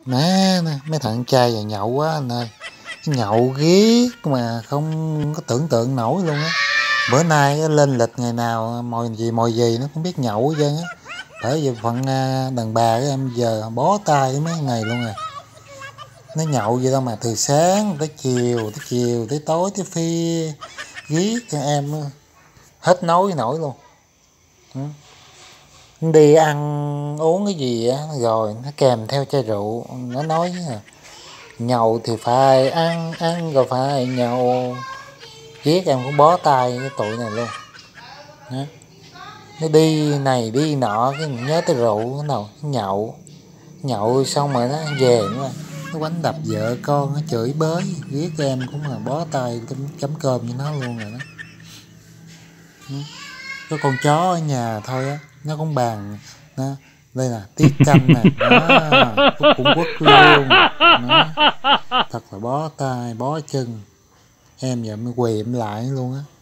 Nè mấy thằng trai và nhậu quá anh ơi, nhậu ghét mà không có tưởng tượng nổi luôn á. Bữa nay á, lên lịch ngày nào mồi gì nó cũng biết nhậu hết trơn á. Bởi vì phận đàn bà của em giờ bó tay với mấy ngày luôn rồi. Nó nhậu vậy đâu mà từ sáng tới chiều tới tối tới phi, ghét cho em hết nói nổi luôn. Ừ. Đi ăn uống cái gì á rồi nó kèm theo chai rượu, nó nói nhậu thì phải ăn, ăn rồi phải nhậu. Ghét em cũng bó tay cái tụi này luôn. Đó. Nó đi này đi nọ cái nhớ tới rượu cái nào nhậu xong rồi nó về nữa, nó quánh đập vợ con, nó chửi bới. Ghét em cũng là bó tay chấm cơm với nó luôn rồi đó. Có con chó ở nhà thôi á, nó cũng bàn nó, đây là tiết canh nè, Phúc cũng quất luôn đó. Thật là bó tay bó chân, em giờ mới quỳ em lại luôn á.